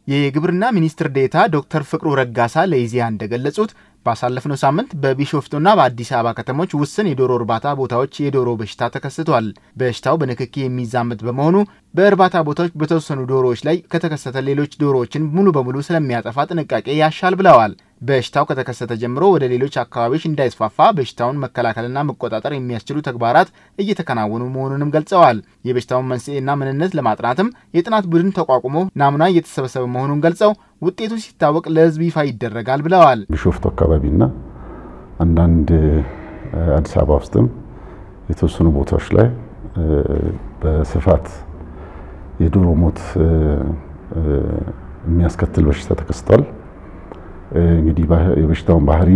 የግብርና ሚኒስትር ዴታ ዶክተር ፍቅሩ ረጋሳ ለኢዜአ እንደገለጹት ባሳለፍነው ሳምንት በቢሾፍቱና በአዲስ አበባ ከተሞች ውስን የዶሮ እርባታ ቦታዎች የዶሮ በሽታ ተከስቷል። በሽታው በንክኪ የሚዛመት በመሆኑ በእርባታ ቦታዎች በተወሰኑ ዶሮዎች ላይ ከተከሰተ ሌሎች ዶሮዎችን ሙሉ በሙሉ ስለሚያጠፋ ጥንቃቄ ያሻል ብለዋል። በሽታው ከተከሰተ ጀምሮ ወደ ሌሎች አካባቢዎች እንዳይስፋፋ በሽታውን መከላከልና መቆጣጠር የሚያስችሉ ተግባራት እየተከናወኑ መሆኑንም ገልጸዋል። የበሽታውን መንስኤና ምንነት ለማጥናትም የጥናት ቡድን ተቋቁሞ ናሙና እየተሰበሰበ መሆኑን ገልጸው ውጤቱ ሲታወቅ ለሕዝብ ይፋ ይደረጋል ብለዋል። ቢሾፍቱ አካባቢና አንዳንድ አዲስ አበባ ውስጥም የተወሰኑ ቦታዎች ላይ በስፋት የዶሮ ሞት የሚያስከትል በሽታ ተከስቷል። እንግዲህ የበሽታውን ባህሪ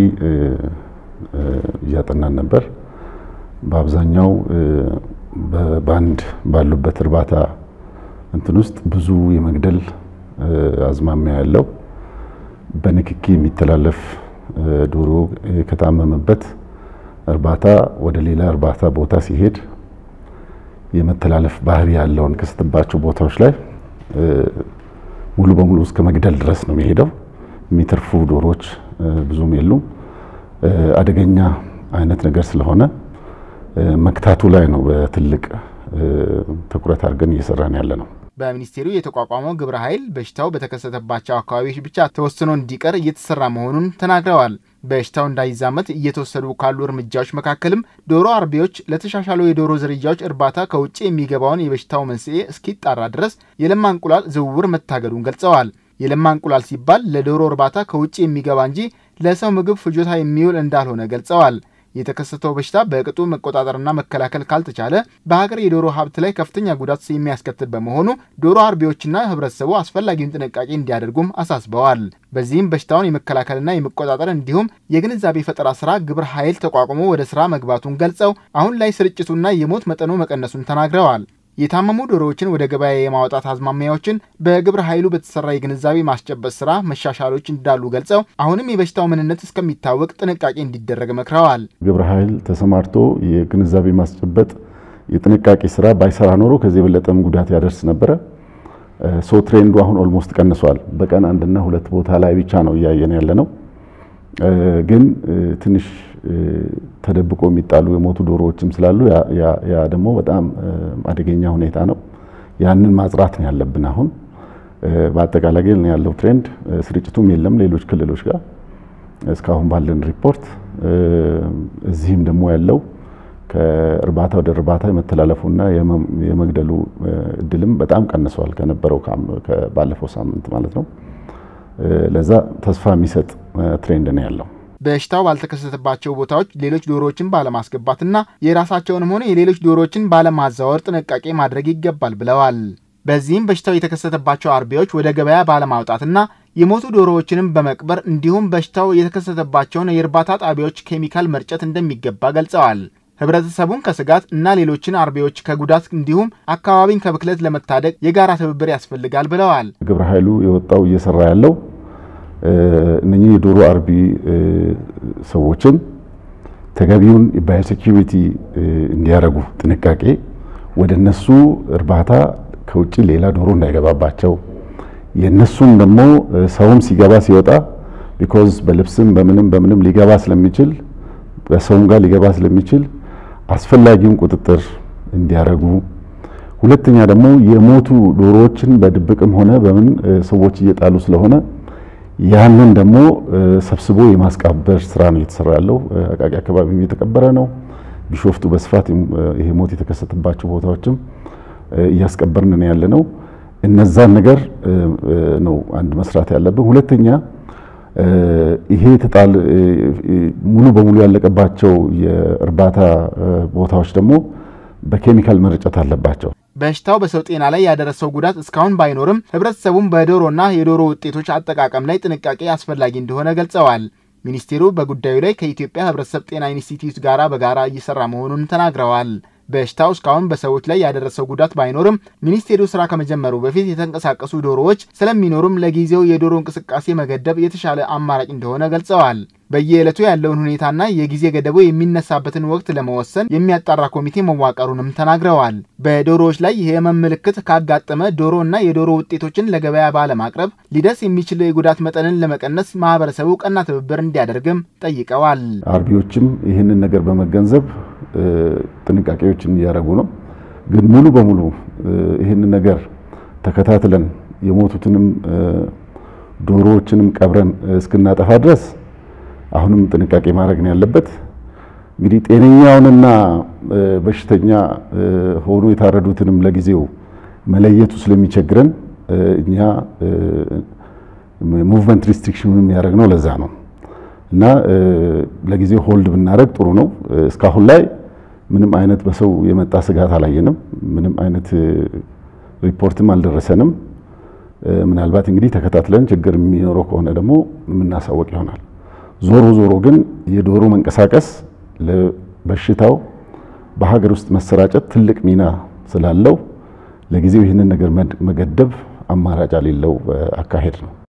ያጠናን ነበር። በአብዛኛው በባንድ ባሉበት እርባታ እንትን ውስጥ ብዙ የመግደል አዝማሚያ ያለው በንክኪ የሚተላለፍ ዶሮ ከታመመበት እርባታ ወደ ሌላ እርባታ ቦታ ሲሄድ የመተላለፍ ባህሪ ያለውን ከስተባቸው ቦታዎች ላይ ሙሉ በሙሉ እስከ መግደል ድረስ ነው የሚሄደው። የሚተርፉ ዶሮዎች ብዙም የሉም። አደገኛ አይነት ነገር ስለሆነ መክታቱ ላይ ነው በትልቅ ትኩረት አድርገን እየሰራን ያለነው። በሚኒስቴሩ የተቋቋመው ግብረ ኃይል በሽታው በተከሰተባቸው አካባቢዎች ብቻ ተወስኖ እንዲቀር እየተሰራ መሆኑን ተናግረዋል። በሽታው እንዳይዛመት እየተወሰዱ ካሉ እርምጃዎች መካከልም ዶሮ አርቢዎች ለተሻሻሉ የዶሮ ዝርያዎች እርባታ ከውጪ የሚገባውን የበሽታው መንስኤ እስኪጣራ ድረስ የለማ እንቁላል ዝውውር መታገዱን ገልጸዋል። የለማ እንቁላል ሲባል ለዶሮ እርባታ ከውጪ የሚገባ እንጂ ለሰው ምግብ ፍጆታ የሚውል እንዳልሆነ ገልጸዋል። የተከሰተው በሽታ በቅጡ መቆጣጠርና መከላከል ካልተቻለ በሀገር የዶሮ ሀብት ላይ ከፍተኛ ጉዳት የሚያስከትል በመሆኑ ዶሮ አርቢዎችና ህብረተሰቡ አስፈላጊውን ጥንቃቄ እንዲያደርጉም አሳስበዋል። በዚህም በሽታውን የመከላከልና የመቆጣጠር እንዲሁም የግንዛቤ ፈጠራ ስራ ግብረ ኃይል ተቋቁሞ ወደ ስራ መግባቱን ገልጸው አሁን ላይ ስርጭቱና የሞት መጠኑ መቀነሱን ተናግረዋል። የታመሙ ዶሮዎችን ወደ ገበያ የማውጣት አዝማሚያዎችን በግብረ ኃይሉ በተሰራ የግንዛቤ ማስጨበጥ ስራ መሻሻሎች እንዳሉ ገልጸው አሁንም የበሽታው ምንነት እስከሚታወቅ ጥንቃቄ እንዲደረግ መክረዋል። ግብረ ኃይል ተሰማርቶ የግንዛቤ ማስጨበጥ የጥንቃቄ ስራ ባይሰራ ኖሮ ከዚህ የበለጠም ጉዳት ያደርስ ነበር። ሶ ትሬንዱ አሁን ኦልሞስት ቀንሷል። በቀን አንድና ሁለት ቦታ ላይ ብቻ ነው ያየን ያለነው። ግን ትንሽ ተደብቆ የሚጣሉ የሞቱ ዶሮዎችም ስላሉ ያ ደግሞ በጣም አደገኛ ሁኔታ ነው። ያንን ማጽራት ነው ያለብን። አሁን በአጠቃላይ ግን ያለው ትሬንድ ስርጭቱም የለም ሌሎች ክልሎች ጋር እስካሁን ባለን ሪፖርት። እዚህም ደግሞ ያለው ከእርባታ ወደ እርባታ የመተላለፉና የመግደሉ እድልም በጣም ቀንሷል ከነበረው ባለፈው ሳምንት ማለት ነው። ለዛ ተስፋ የሚሰጥ ትሬንድ ነው ያለው። በሽታው ባልተከሰተባቸው ቦታዎች ሌሎች ዶሮዎችን ባለማስገባትና የራሳቸውንም ሆነ የሌሎች ዶሮዎችን ባለማዛወር ጥንቃቄ ማድረግ ይገባል ብለዋል። በዚህም በሽታው የተከሰተባቸው አርቢዎች ወደ ገበያ ባለማውጣትና የሞቱ ዶሮዎችንም በመቅበር እንዲሁም በሽታው የተከሰተባቸውን የእርባታ ጣቢያዎች ኬሚካል መርጨት እንደሚገባ ገልጸዋል። ህብረተሰቡን ከስጋት እና ሌሎችን አርቢዎች ከጉዳት እንዲሁም አካባቢን ከብክለት ለመታደግ የጋራ ትብብር ያስፈልጋል ብለዋል። ግብረ ኃይሉ የወጣው እየሰራ ያለው እነኚህ የዶሮ አርቢ ሰዎችን ተገቢውን ባዮሴኩሪቲ እንዲያደርጉ ጥንቃቄ ወደነሱ እርባታ ከውጪ ሌላ ዶሮ እንዳይገባባቸው የነሱም ደግሞ ሰውም ሲገባ ሲወጣ ቢኮዝ በልብስም በምንም ሊገባ ስለሚችል በሰውም ጋር ሊገባ ስለሚችል አስፈላጊውን ቁጥጥር እንዲያደርጉ። ሁለተኛ ደግሞ የሞቱ ዶሮዎችን በድብቅም ሆነ በምን ሰዎች እየጣሉ ስለሆነ ያንን ደግሞ ሰብስቦ የማስቀበር ስራ ነው እየተሰራ ያለው። አቃቂ አካባቢም እየተቀበረ ነው። ቢሾፍቱ በስፋት ይሄ ሞት የተከሰተባቸው ቦታዎችም እያስቀበርን ነው ያለነው። እነዛን ነገር ነው አንድ መስራት ያለብን። ሁለተኛ ይሄ ተጣል ሙሉ በሙሉ ያለቀባቸው የእርባታ ቦታዎች ደግሞ በኬሚካል መርጨት አለባቸው። በሽታው በሰው ጤና ላይ ያደረሰው ጉዳት እስካሁን ባይኖርም ህብረተሰቡም በዶሮና የዶሮ ውጤቶች አጠቃቀም ላይ ጥንቃቄ አስፈላጊ እንደሆነ ገልጸዋል። ሚኒስቴሩ በጉዳዩ ላይ ከኢትዮጵያ ህብረተሰብ ጤና ኢንስቲትዩት ጋር በጋራ እየሰራ መሆኑን ተናግረዋል። በሽታው እስካሁን በሰዎች ላይ ያደረሰው ጉዳት ባይኖርም ሚኒስቴሩ ስራ ከመጀመሩ በፊት የተንቀሳቀሱ ዶሮዎች ስለሚኖሩም ለጊዜው የዶሮ እንቅስቃሴ መገደብ የተሻለ አማራጭ እንደሆነ ገልጸዋል። በየዕለቱ ያለውን ሁኔታና የጊዜ ገደቡ የሚነሳበትን ወቅት ለመወሰን የሚያጣራ ኮሚቴ መዋቀሩንም ተናግረዋል። በዶሮዎች ላይ የህመም ምልክት ካጋጠመ ዶሮና የዶሮ ውጤቶችን ለገበያ ባለማቅረብ ሊደርስ የሚችል የጉዳት መጠንን ለመቀነስ ማህበረሰቡ ቀና ትብብር እንዲያደርግም ጠይቀዋል። አርቢዎችም ይህንን ነገር በመገንዘብ ጥንቃቄዎችን እያደረጉ ነው። ግን ሙሉ በሙሉ ይህንን ነገር ተከታትለን የሞቱትንም ዶሮዎችንም ቀብረን እስክናጠፋ ድረስ አሁንም ጥንቃቄ ማድረግ ነው ያለበት። እንግዲህ ጤነኛውንና በሽተኛ ሆኖ የታረዱትንም ለጊዜው መለየቱ ስለሚቸግረን እኛ ሙቭመንት ሪስትሪክሽኑን የሚያደርግነው ለዛ ነው እና ለጊዜው ሆልድ ብናደርግ ጥሩ ነው። እስካሁን ላይ ምንም አይነት በሰው የመጣ ስጋት አላየንም። ምንም አይነት ሪፖርትም አልደረሰንም። ምናልባት እንግዲህ ተከታትለን ችግር የሚኖረው ከሆነ ደግሞ የምናሳወቅ ይሆናል። ዞሮ ግን የዶሮ መንቀሳቀስ ለበሽታው በሀገር ውስጥ መሰራጨት ትልቅ ሚና ስላለው ለጊዜው ይህንን ነገር መገደብ አማራጭ የሌለው አካሄድ ነው።